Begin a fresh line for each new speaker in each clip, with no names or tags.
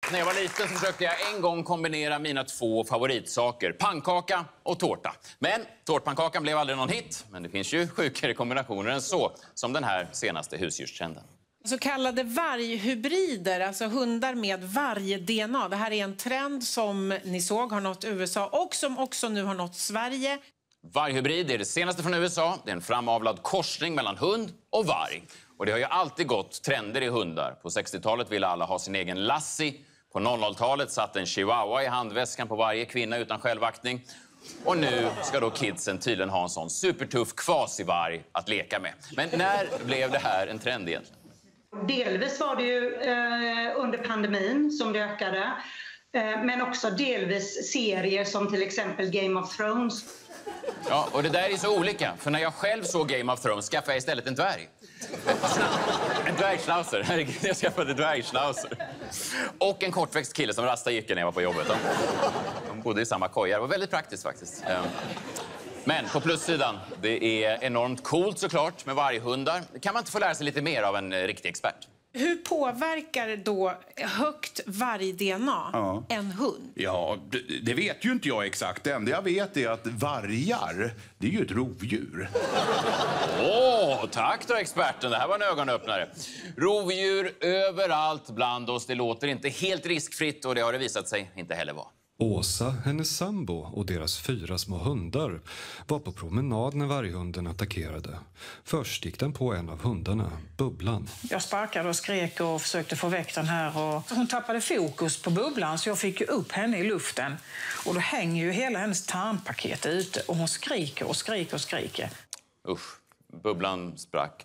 När jag var liten så försökte jag en gång kombinera mina två favoritsaker, pannkaka och tårta. Men tårtpannkakan blev aldrig någon hit. Men det finns ju sjukare kombinationer än så, som den här senaste husdjurstrenden.
Så kallade varghybrider, alltså hundar med varg-DNA. Det här är en trend som ni såg har nått USA och som också nu har nått Sverige.
Varghybrid är det senaste från USA. Det är en framavlad korsning mellan hund och varg. Och det har ju alltid gått trender i hundar. På 60-talet ville alla ha sin egen Lassie. På 00-talet satt en chihuahua i handväskan på varje kvinna utan självaktning. Och nu ska då kidsen tydligen ha en sån supertuff kvasivarg att leka med. Men när blev det här en trend egentligen?
Delvis var det ju under pandemin som det ökade. Men också delvis serier som till exempel Game of Thrones.
Ja, och det där är så olika. För när jag själv såg Game of Thrones skaffade jag istället en dvärg. En dvärgschnauzer. Herregud, jag skaffade dvärgschnauzer. Och en kortväxt kille som rastade gick när jag var på jobbet. De bodde i samma koja. Det var väldigt praktiskt faktiskt. Men på plussidan, det är enormt coolt såklart med varghundar. Kan man inte få lära sig lite mer av en riktig expert?
Hur påverkar då högt varg-DNA en hund?
Ja, det vet ju inte jag exakt. Det enda jag vet är att vargar, det är ju ett rovdjur.
Tack då experten. Det här var en ögonöppnare. Rovdjur överallt bland oss. Det låter inte helt riskfritt och det har det visat sig inte heller vara.
Åsa, hennes sambo och deras 4 små hundar var på promenad när varghunden attackerade. Först gick den på en av hundarna, Bubblan.
Jag sparkade och skrek och försökte få väck den här. Och hon tappade fokus på Bubblan så jag fick ju upp henne i luften. Och då hänger ju hela hennes tarmpaket ute och hon skriker och skriker och skriker.
Usch, Bubblan sprack.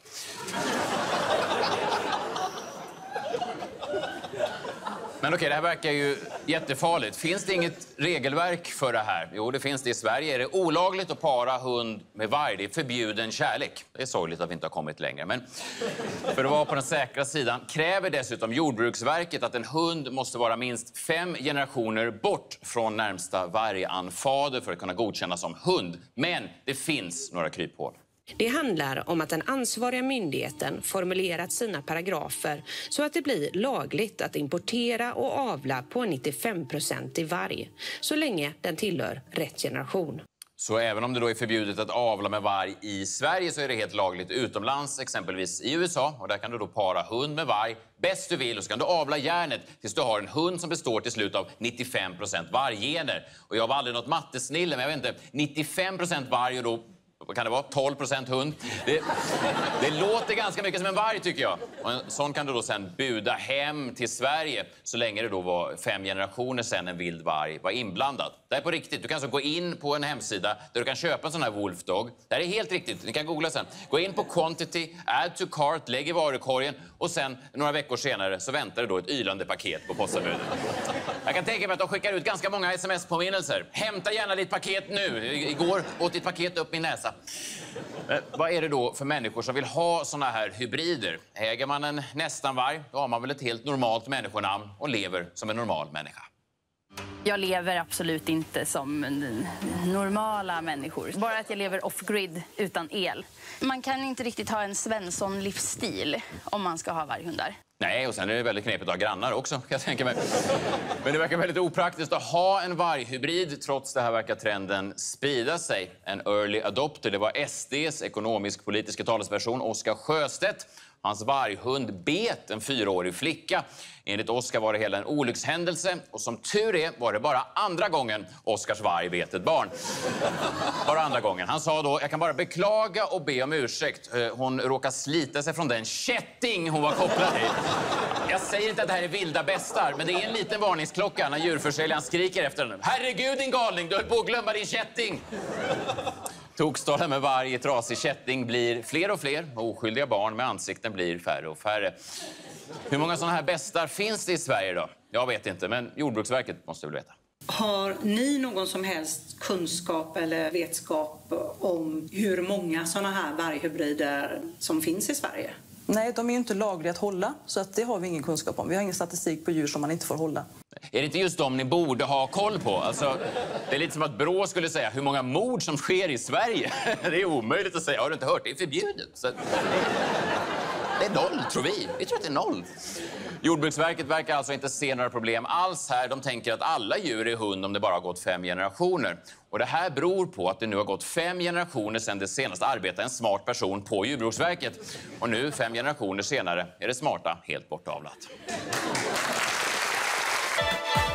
Men okej, det här verkar ju jättefarligt. Finns det inget regelverk för det här? Jo, det finns det. I Sverige är det olagligt att para hund med varg. Det är förbjuden kärlek. Det är sorgligt att vi inte har kommit längre. Men för att vara på den säkra sidan kräver dessutom Jordbruksverket att en hund måste vara minst 5 generationer bort från närmsta varganfader för att kunna godkännas som hund. Men det finns några kryphål.
Det handlar om att den ansvariga myndigheten formulerat sina paragrafer så att det blir lagligt att importera och avla på 95% varg, så länge den tillhör rätt generation.
Så även om det då är förbjudet att avla med varg i Sverige så är det helt lagligt utomlands, exempelvis i USA. Och där kan du då para hund med varg bäst du vill och så kan du avla järnet tills du har en hund som består till slut av 95% varggener. Och jag var aldrig något mattesnille, men jag vet inte, 95% varg och då... Vad kan det vara? 12% hund. Det låter ganska mycket som en varg tycker jag. Och en sån kan du då sen buda hem till Sverige så länge det då var 5 generationer sedan en vild varg var inblandad. Det är på riktigt. Du kan alltså gå in på en hemsida där du kan köpa en sån här Wolfdog. Det här är helt riktigt. Ni kan googla sen. Gå in på Quantity, add to cart, lägg i varukorgen och sen några veckor senare så väntar det då ett ylande paket på postombudet. Jag kan tänka mig att de skickar ut ganska många sms-påminnelser. Hämta gärna ditt paket nu. Igår åt ditt paket upp min näsa. Vad är det då för människor som vill ha såna här hybrider? Äger man en nästanvarg, då har man väl ett helt normalt människonamn och lever som en normal människa.
Jag lever absolut inte som normala människor. Bara att jag lever off-grid utan el. Man kan inte riktigt ha en Svensson-livsstil om man ska ha varghundar.
Nej, och sen är det väldigt knepigt att ha grannar också, kan jag tänka mig. Men det verkar väldigt opraktiskt att ha en varghybrid. Trots det här verkar trenden sprida sig. En early adopter, det var SDs ekonomisk-politiska talesperson Oskar Sjöstedt. Hans varghund bet en 4-årig flicka. Enligt Oskar var det hela en olyckshändelse. Och som tur är var det bara andra gången Oskars varg bet ett barn. Bara andra gången. Han sa då, jag kan bara beklaga och be om ursäkt. Hon råkar slita sig från den kätting hon var kopplad till. Jag säger inte att det här är vilda bästar, men det är en liten varningsklocka när djurförsäljaren skriker efter den. Herregud din galning, du höll på att glömma din kätting! Tokstollar med varje trasig kätting blir fler och fler och oskyldiga barn med ansikten blir färre och färre. Hur många sådana här bästar finns det i Sverige då? Jag vet inte, men Jordbruksverket måste väl veta.
Har ni någon som helst kunskap eller vetskap om hur många sådana här varghybrider som finns i Sverige?
Nej, de är ju inte lagliga att hålla, så att det har vi ingen kunskap om. Vi har ingen statistik på djur som man inte får hålla.
Är det inte just dem ni borde ha koll på? Alltså, det är lite som att Brå skulle säga hur många mord som sker i Sverige. Det är omöjligt att säga. Har du inte hört? Det är förbjudet. Så... Det är 0, tror vi. Vi tror att det är 0. Jordbruksverket verkar alltså inte se några problem alls här. De tänker att alla djur är hund om det bara har gått 5 generationer. Och det här beror på att det nu har gått 5 generationer sedan det senast arbetade en smart person på Jordbruksverket. Och nu, 5 generationer senare, är det smarta helt bortavlat.